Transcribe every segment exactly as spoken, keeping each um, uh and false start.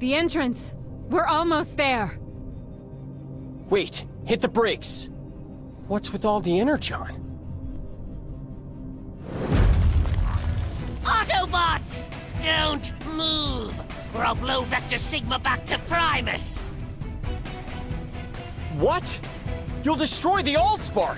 The entrance! We're almost there! Wait, hit the brakes! What's with all the energon? Autobots! Don't move, or I'll blow Vector Sigma back to Primus! What? You'll destroy the Allspark!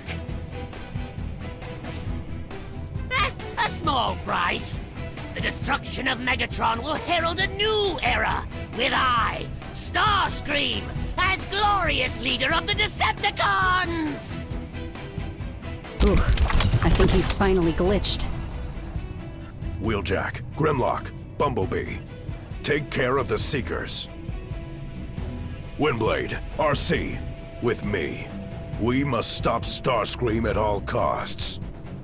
Eh, a small price. The destruction of Megatron will herald a new era, with I, Starscream, as glorious leader of the Decepticons! Ooh, I think he's finally glitched. Wheeljack, Grimlock, Bumblebee, take care of the Seekers. Windblade, R C, with me. We must stop Starscream at all costs.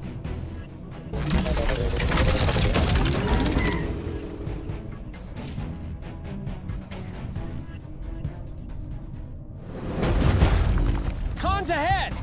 Khan's ahead!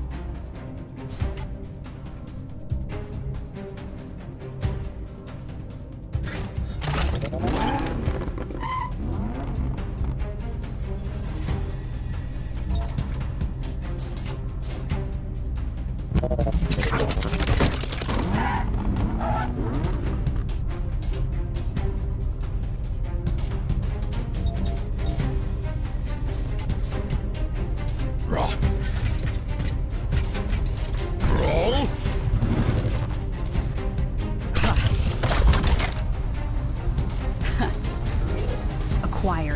Acquired.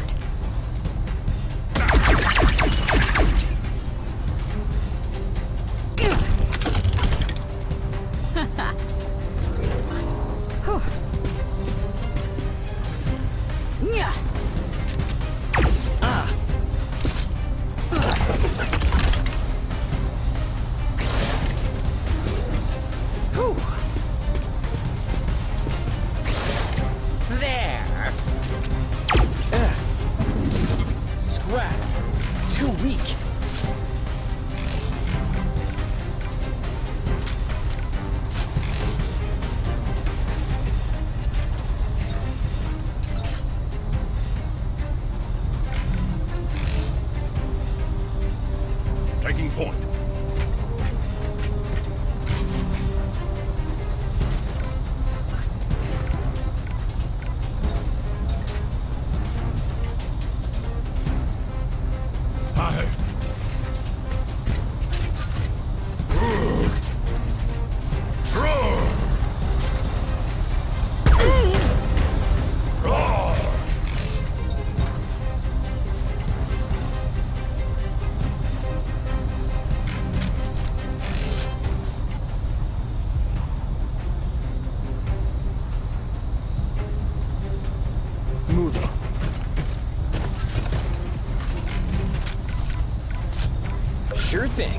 There! Scrap! Too weak! Taking point. Hi. Moving. Sure thing.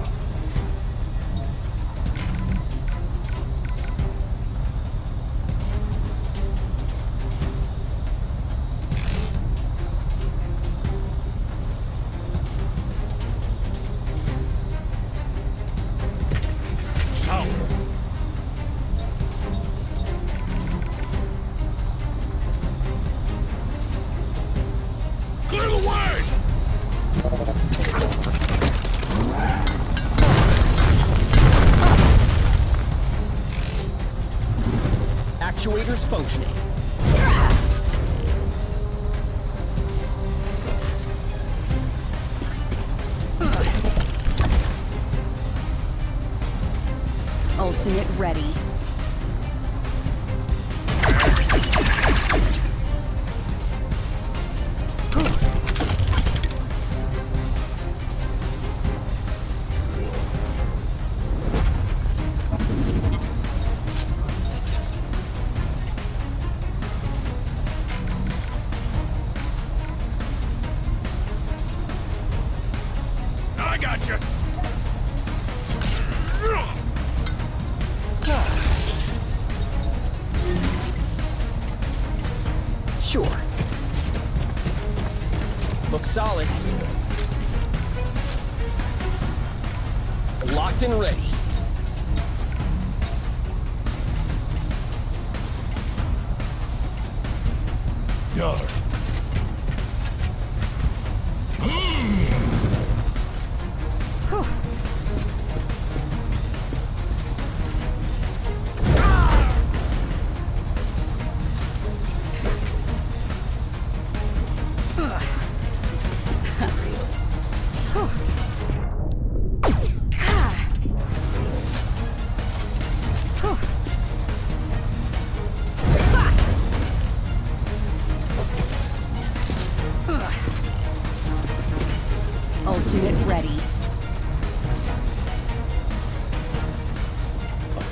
Clear the way! Actuators functioning. Ultimate ready. I got you. Sure. Looks solid. Locked and ready. Yar.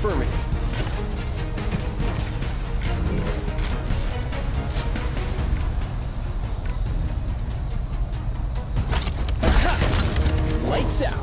Affirmative. Aha! Lights out.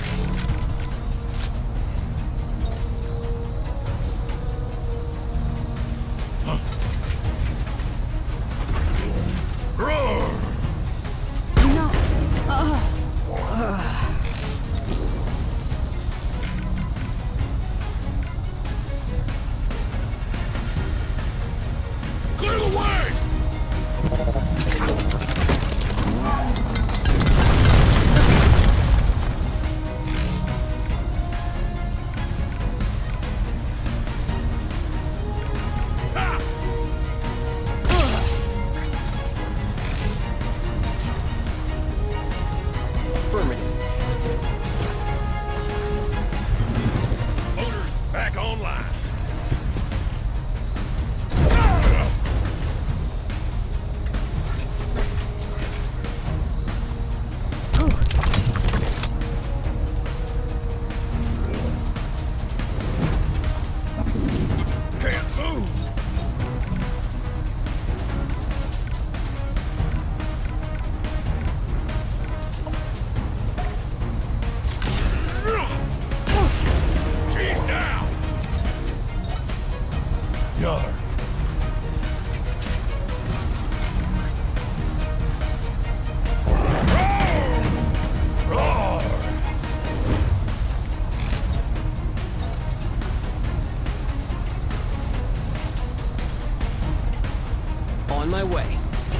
On my way.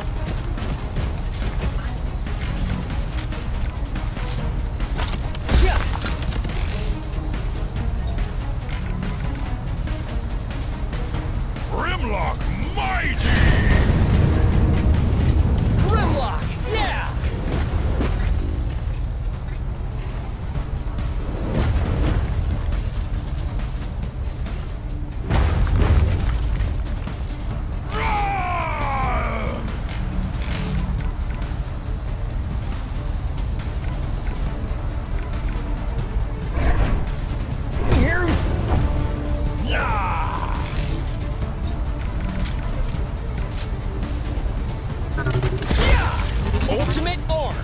Grimlock mighty! Grimlock, yeah! Ultimate armed!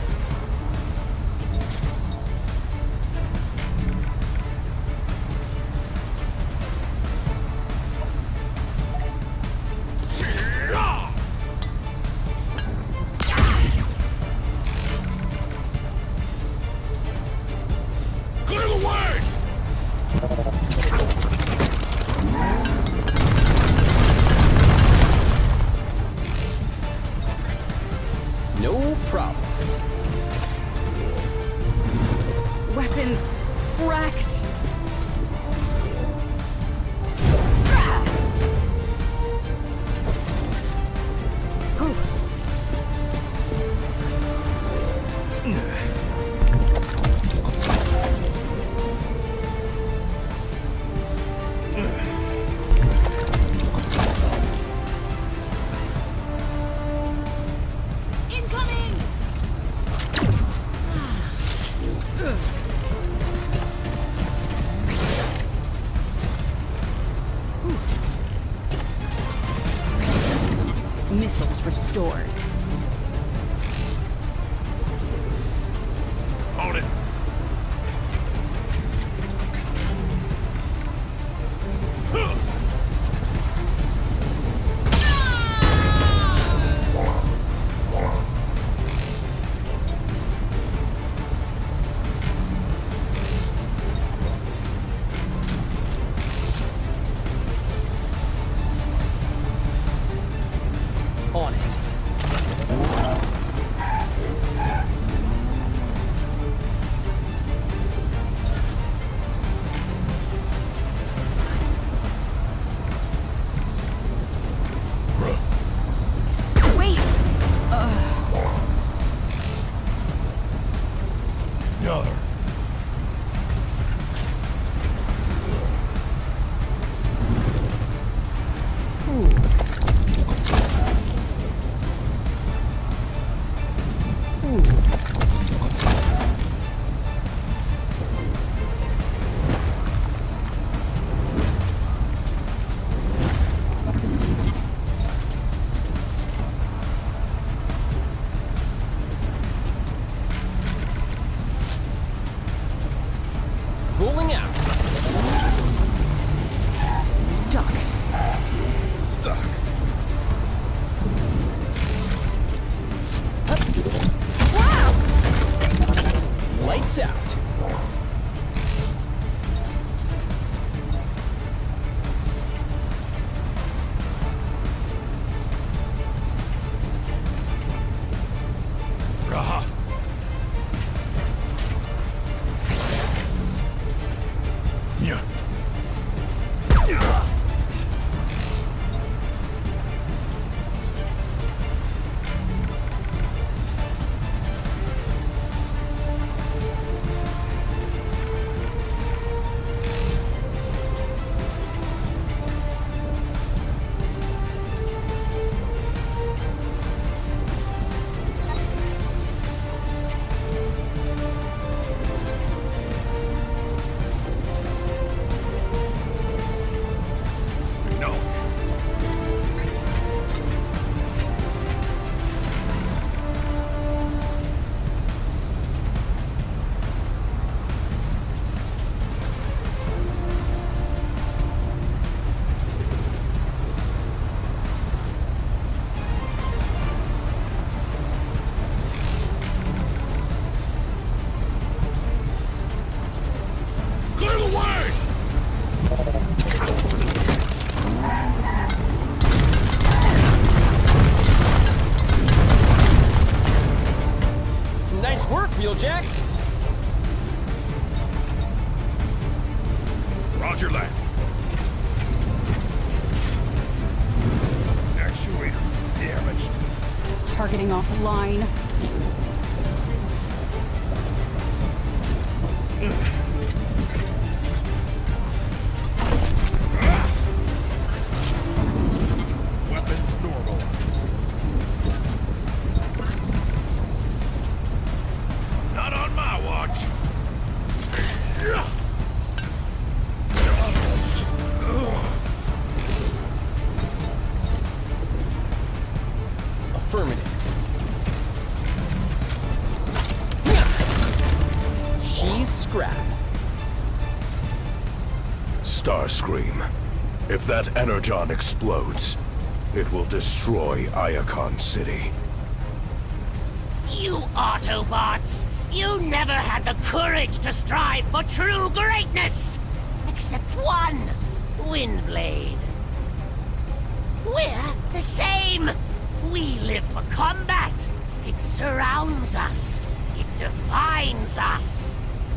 Clear the way! No problem. Weapons wrecked. Missiles restored. Hold it. On it. stuck. Stuck. Wow! Lights out. Raha. Yeah. Nice work, Wheeljack. Roger that. Actuator's damaged. Targeting offline. Weapons normalized. Not on my watch. Affirmative. She's scrap. Starscream. If that energon explodes, it will destroy Iacon City. You Autobots! You never had the courage to strive for true greatness! Except one, Windblade. We're the same! We live for combat! It surrounds us. It defines us.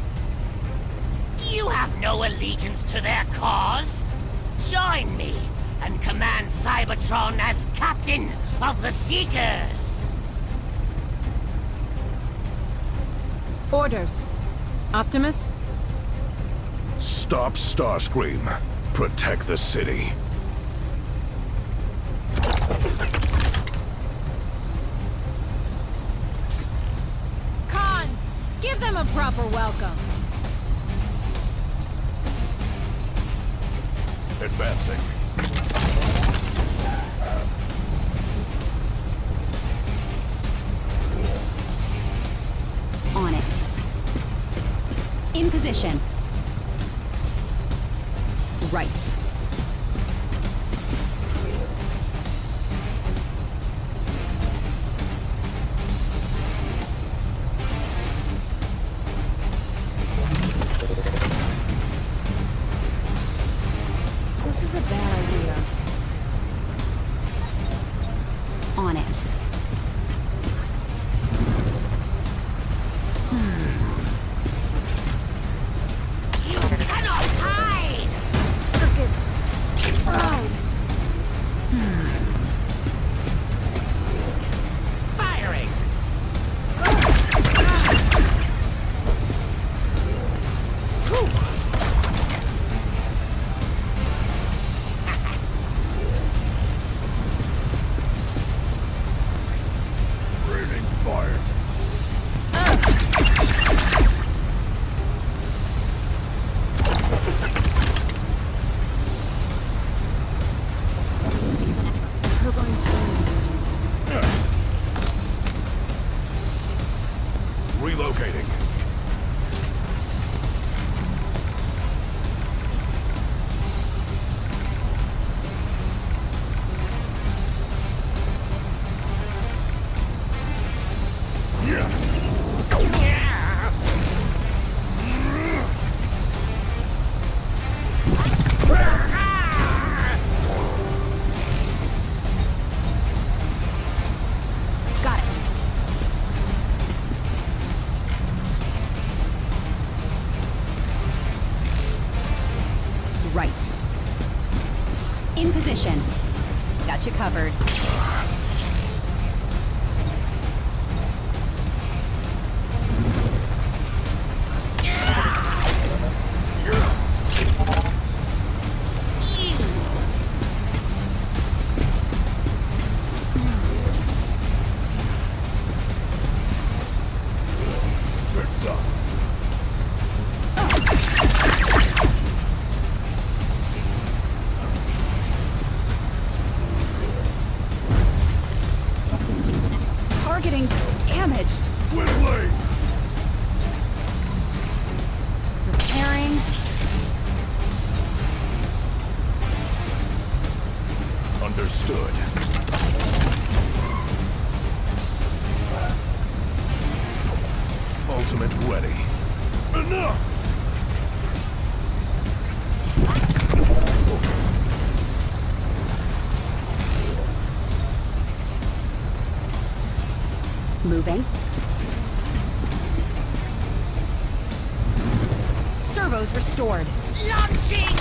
You have no allegiance to their cause. Join me and command Cybertron as captain of the Seekers. Orders. Optimus? Stop Starscream. Protect the city. Cons! Give them a proper welcome. Advancing. On it. In position. Right. This is a bad idea. On it. You cannot hide! Circuit right. In position. Got you covered. Targeting's damaged. Whitley! Repairing. Understood. Ultimate ready. Enough! Moving. Servos restored. Launching!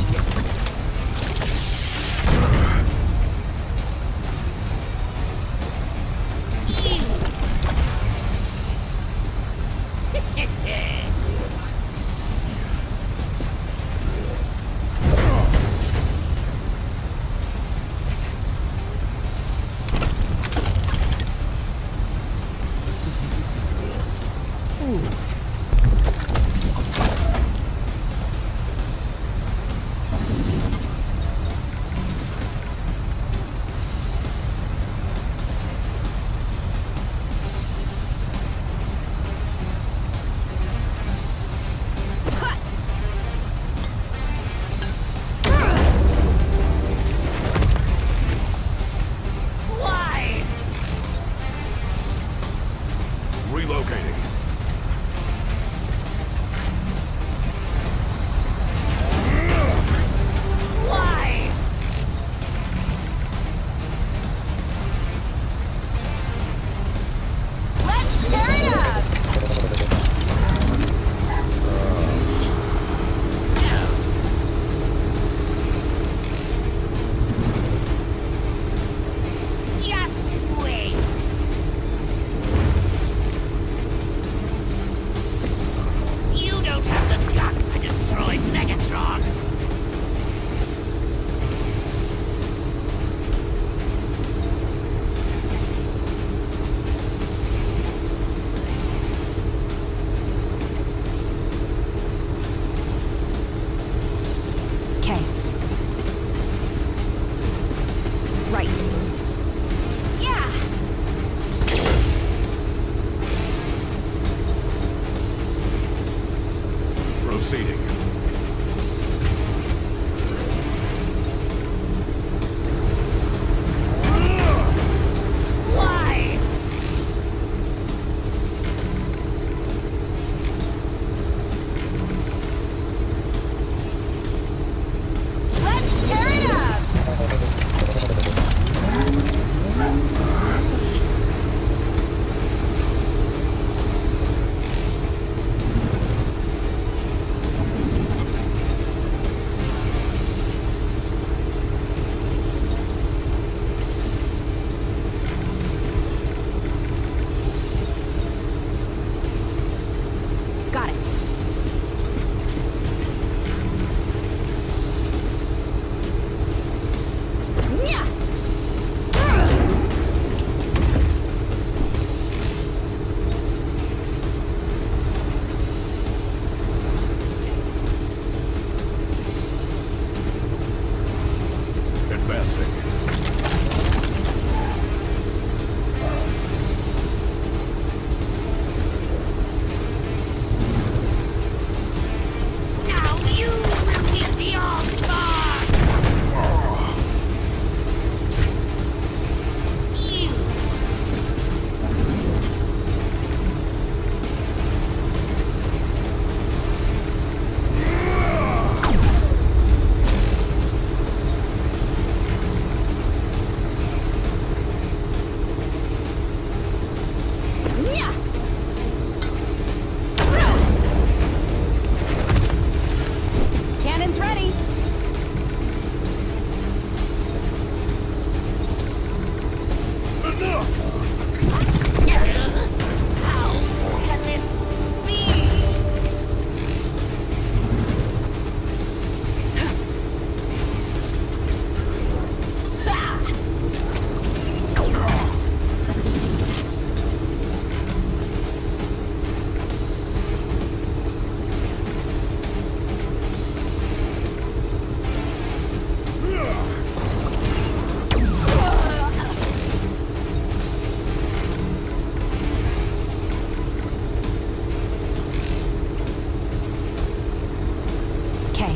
Okay.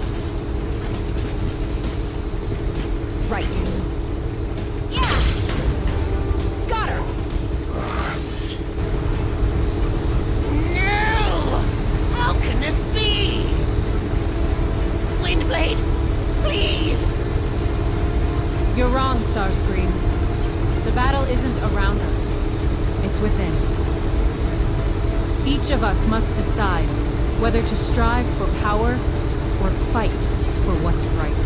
Right. Yeah! Got her! No! How can this be? Windblade, please! You're wrong, Starscream. The battle isn't around us. It's within. Each of us must decide whether to strive for power or fight for what's right.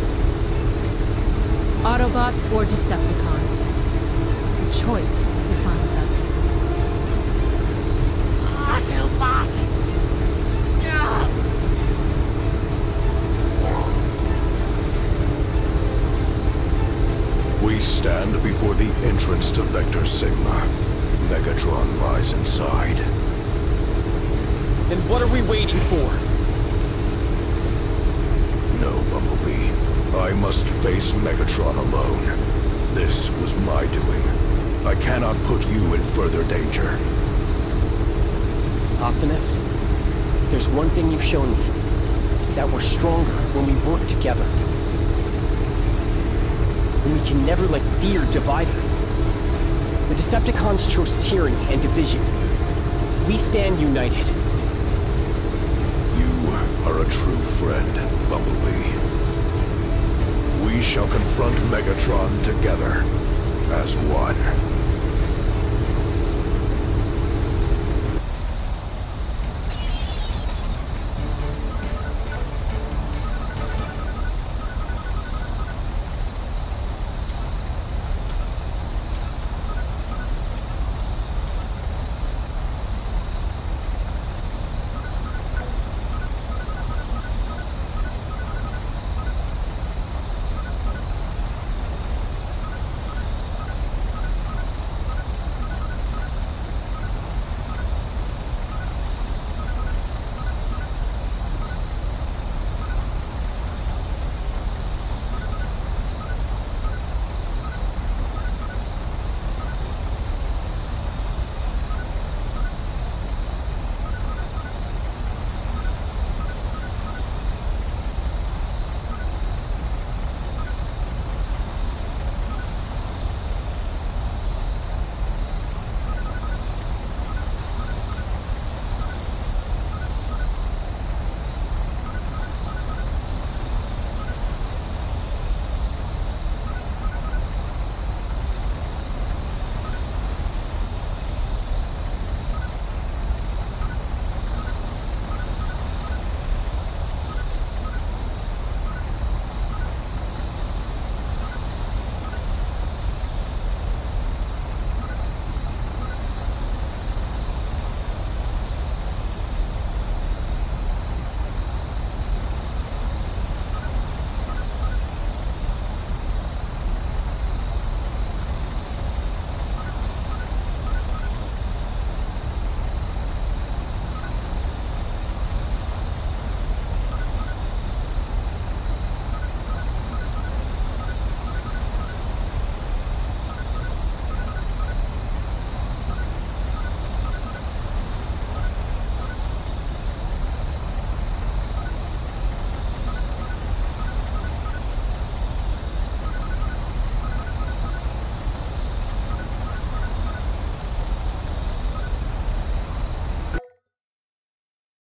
Autobot or Decepticon. The choice defines us. Autobot! Stop! We stand before the entrance to Vector Sigma. Megatron lies inside. Then what are we waiting for? No, Bumblebee. I must face Megatron alone. This was my doing. I cannot put you in further danger. Optimus, if there's one thing you've shown me, it's that we're stronger when we work together. And we can never let fear divide us. The Decepticons chose tyranny and division. We stand united. You are a true friend, Bumblebee. We shall confront Megatron together, as one.